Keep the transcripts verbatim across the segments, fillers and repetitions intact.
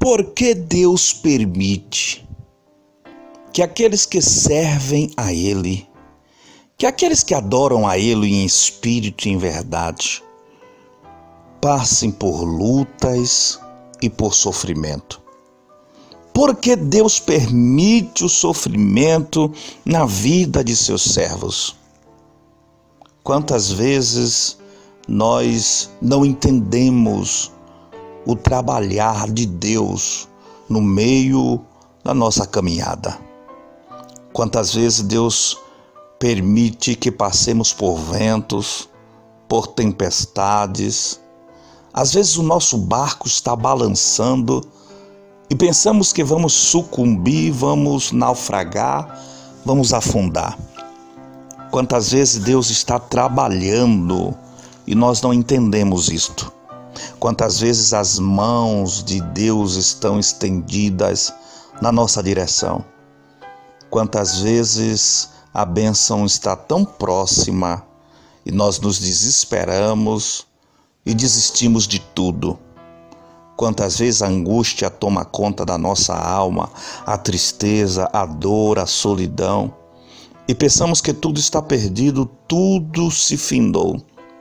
Por que Deus permite que aqueles que servem a Ele, que aqueles que adoram a Ele em espírito e em verdade, passem por lutas e por sofrimento? Por que Deus permite o sofrimento na vida de seus servos? Quantas vezes nós não entendemos o trabalhar de Deus no meio da nossa caminhada? Quantas vezes Deus permite que passemos por ventos, por tempestades? Às vezes o nosso barco está balançando e pensamos que vamos sucumbir, vamos naufragar, vamos afundar. Quantas vezes Deus está trabalhando e nós não entendemos isto? Quantas vezes as mãos de Deus estão estendidas na nossa direção? Quantas vezes a bênção está tão próxima e nós nos desesperamos e desistimos de tudo? Quantas vezes a angústia toma conta da nossa alma, a tristeza, a dor, a solidão, e pensamos que tudo está perdido, tudo se findou.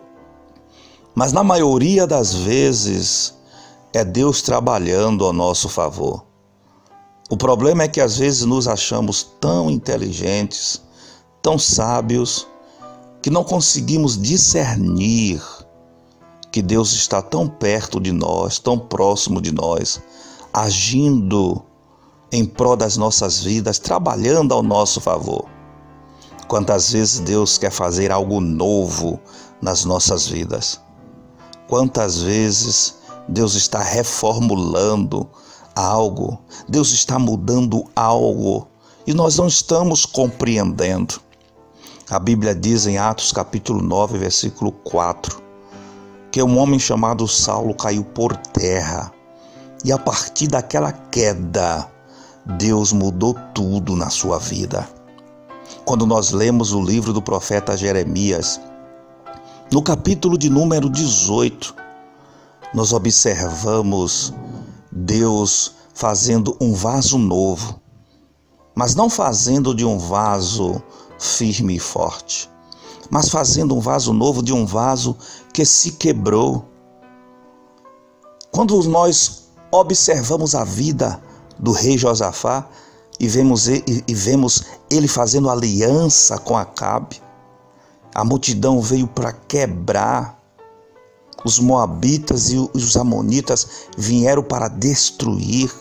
Mas na maioria das vezes é Deus trabalhando ao nosso favor. O problema é que às vezes nos achamos tão inteligentes, tão sábios, que não conseguimos discernir que Deus está tão perto de nós, tão próximo de nós, agindo em prol das nossas vidas, trabalhando ao nosso favor. Quantas vezes Deus quer fazer algo novo nas nossas vidas? Quantas vezes Deus está reformulando algo, Deus está mudando algo e nós não estamos compreendendo. A Bíblia diz em Atos capítulo nove, versículo quatro, que um homem chamado Saulo caiu por terra e a partir daquela queda, Deus mudou tudo na sua vida. Quando nós lemos o livro do profeta Jeremias, no capítulo de número dezoito, nós observamos Deus fazendo um vaso novo, mas não fazendo de um vaso firme e forte, mas fazendo um vaso novo de um vaso que se quebrou. Quando nós observamos a vida do rei Josafá e vemos ele, e vemos ele fazendo aliança com Acabe, a multidão veio para quebrar. Os moabitas e os amonitas vieram para destruir.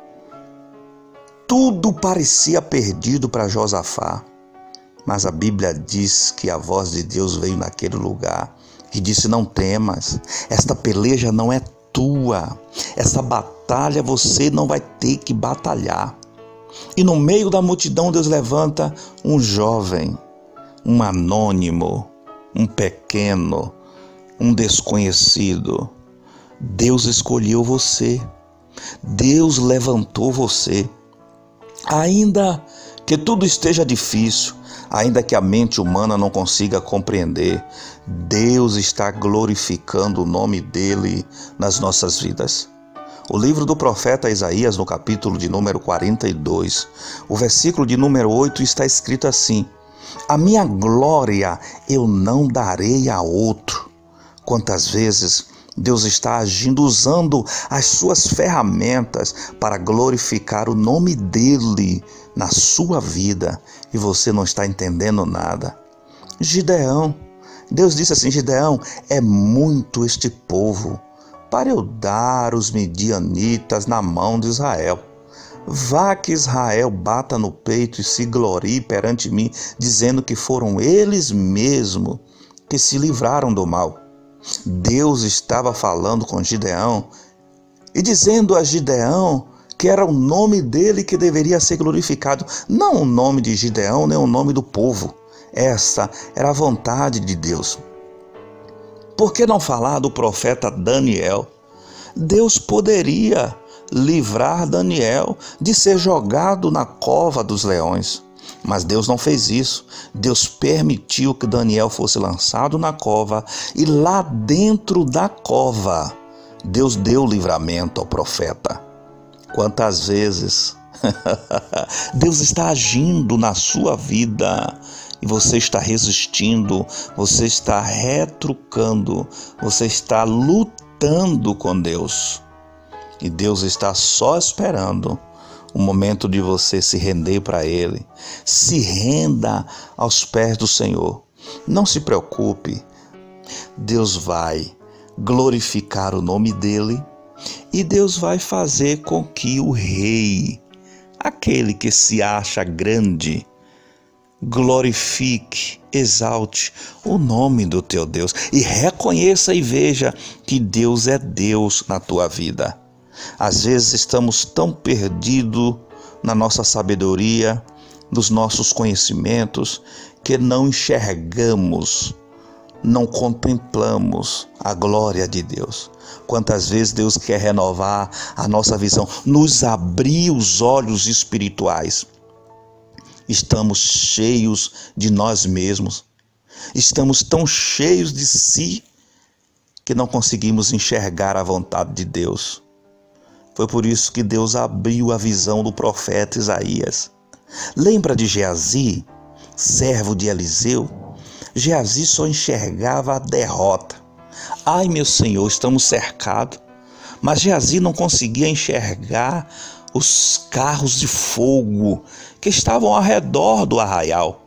Tudo parecia perdido para Josafá. Mas a Bíblia diz que a voz de Deus veio naquele lugar e disse: não temas, esta peleja não é tua. Essa batalha você não vai ter que batalhar. E no meio da multidão Deus levanta um jovem, um anônimo, um pequeno, um desconhecido. Deus escolheu você. Deus levantou você. Ainda que tudo esteja difícil, ainda que a mente humana não consiga compreender, Deus está glorificando o nome dele nas nossas vidas. O livro do profeta Isaías, no capítulo de número quarenta e dois, o versículo de número oito, está escrito assim: a minha glória eu não darei a outro. Quantas vezes Deus está agindo usando as suas ferramentas para glorificar o nome dele na sua vida e você não está entendendo nada. Gideão, Deus disse assim: Gideão, é muito este povo para eu dar os midianitas na mão de Israel. Vá que Israel bata no peito e se glorie perante mim, dizendo que foram eles mesmos que se livraram do mal. Deus estava falando com Gideão e dizendo a Gideão que era o nome dele que deveria ser glorificado, não o nome de Gideão, nem o nome do povo. Essa era a vontade de Deus. Por que não falar do profeta Daniel? Deus poderia livrar Daniel de ser jogado na cova dos leões, mas Deus não fez isso. Deus permitiu que Daniel fosse lançado na cova e lá dentro da cova Deus deu livramento ao profeta. Quantas vezes Deus está agindo na sua vida e você está resistindo, você está retrucando, você está lutando com Deus. E Deus está só esperando o momento de você se render para Ele. Se renda aos pés do Senhor. Não se preocupe, Deus vai glorificar o nome dEle e Deus vai fazer com que o rei, aquele que se acha grande, glorifique, exalte o nome do teu Deus e reconheça e veja que Deus é Deus na tua vida. Às vezes estamos tão perdidos na nossa sabedoria, nos nossos conhecimentos, que não enxergamos, não contemplamos a glória de Deus. Quantas vezes Deus quer renovar a nossa visão, nos abrir os olhos espirituais. Estamos cheios de nós mesmos, estamos tão cheios de si que não conseguimos enxergar a vontade de Deus. Foi por isso que Deus abriu a visão do profeta Isaías. Lembra de Geazi, servo de Eliseu? Geazi só enxergava a derrota. Ai, meu Senhor, estamos cercados. Mas Geazi não conseguia enxergar os carros de fogo que estavam ao redor do arraial.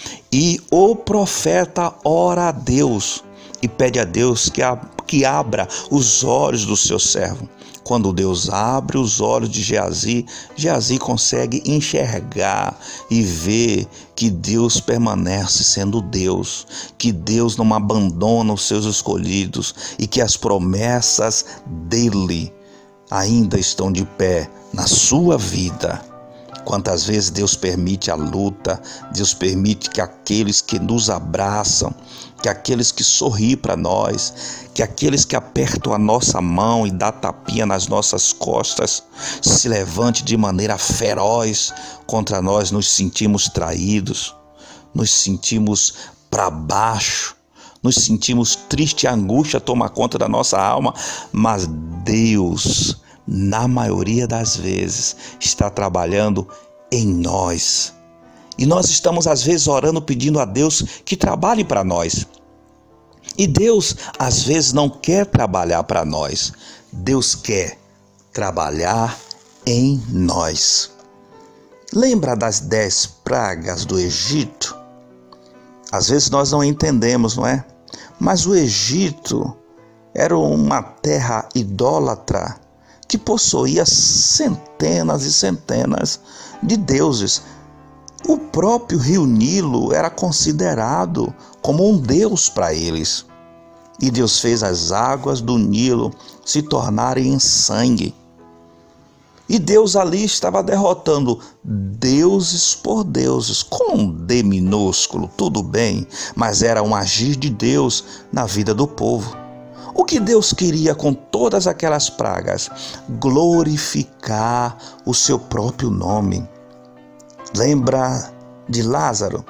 E o profeta ora a Deus e pede a Deus que, a, que abra os olhos do seu servo. Quando Deus abre os olhos de Geazi, Geazi consegue enxergar e ver que Deus permanece sendo Deus, que Deus não abandona os seus escolhidos e que as promessas dele ainda estão de pé na sua vida. Quantas vezes Deus permite a luta, Deus permite que aqueles que nos abraçam, que aqueles que sorriem para nós, que aqueles que apertam a nossa mão e dão tapinha nas nossas costas, se levante de maneira feroz contra nós, nos sentimos traídos, nos sentimos para baixo, nos sentimos triste, a angústia toma conta da nossa alma, mas Deus, na maioria das vezes, está trabalhando em nós. E nós estamos às vezes orando, pedindo a Deus que trabalhe para nós. E Deus às vezes não quer trabalhar para nós. Deus quer trabalhar em nós. Lembra das dez pragas do Egito? Às vezes nós não entendemos, não é? Mas o Egito era uma terra idólatra que possuía centenas e centenas de deuses. O próprio rio Nilo era considerado como um deus para eles. E Deus fez as águas do Nilo se tornarem em sangue. E Deus ali estava derrotando deuses por deuses, com um D minúsculo, tudo bem, mas era um agir de Deus na vida do povo. O que Deus queria com todas aquelas pragas? Glorificar o seu próprio nome. Lembra de Lázaro?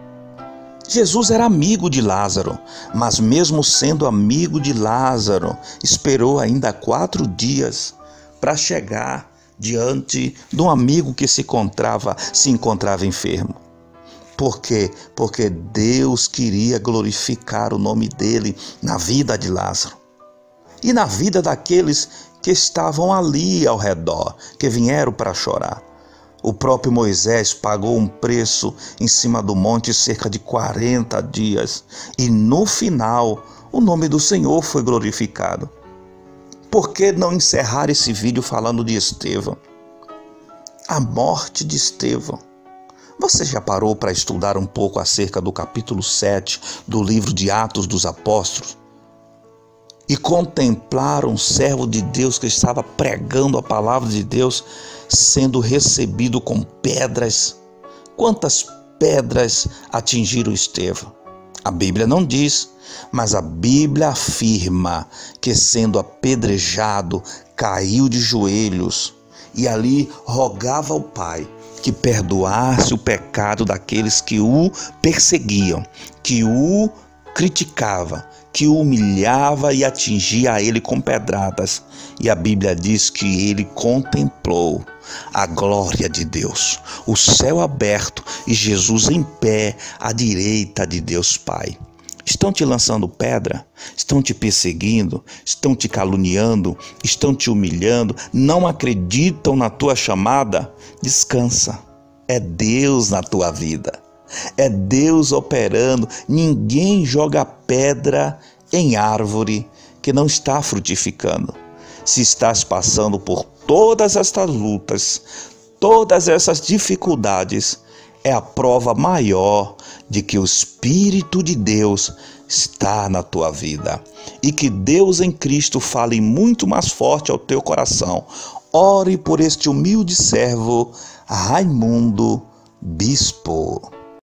Jesus era amigo de Lázaro, mas mesmo sendo amigo de Lázaro, esperou ainda quatro dias para chegar diante de um amigo que se encontrava, se encontrava enfermo. Por quê? Porque Deus queria glorificar o nome dele na vida de Lázaro e na vida daqueles que estavam ali ao redor, que vieram para chorar. O próprio Moisés pagou um preço em cima do monte cerca de quarenta dias e no final o nome do Senhor foi glorificado. Por que não encerrar esse vídeo falando de Estevão? A morte de Estevão. Você já parou para estudar um pouco acerca do capítulo sete do livro de Atos dos Apóstolos? E contemplar um servo de Deus que estava pregando a palavra de Deus, sendo recebido com pedras? Quantas pedras atingiram Estevão? A Bíblia não diz, mas a Bíblia afirma que, sendo apedrejado, caiu de joelhos e ali rogava ao Pai que perdoasse o pecado daqueles que o perseguiam, que o criticava, que o humilhava e atingia a ele com pedradas. E a Bíblia diz que ele contemplou a glória de Deus, o céu aberto e Jesus em pé à direita de Deus Pai. Estão te lançando pedra? Estão te perseguindo? Estão te caluniando? Estão te humilhando? Não acreditam na tua chamada? Descansa. É Deus na tua vida. É Deus operando. Ninguém joga pedra em árvore que não está frutificando. Se estás passando por todas estas lutas, todas essas dificuldades, é a prova maior de que o Espírito de Deus está na tua vida e que Deus em Cristo fale muito mais forte ao teu coração. Ore por este humilde servo, Raimundo Bispo.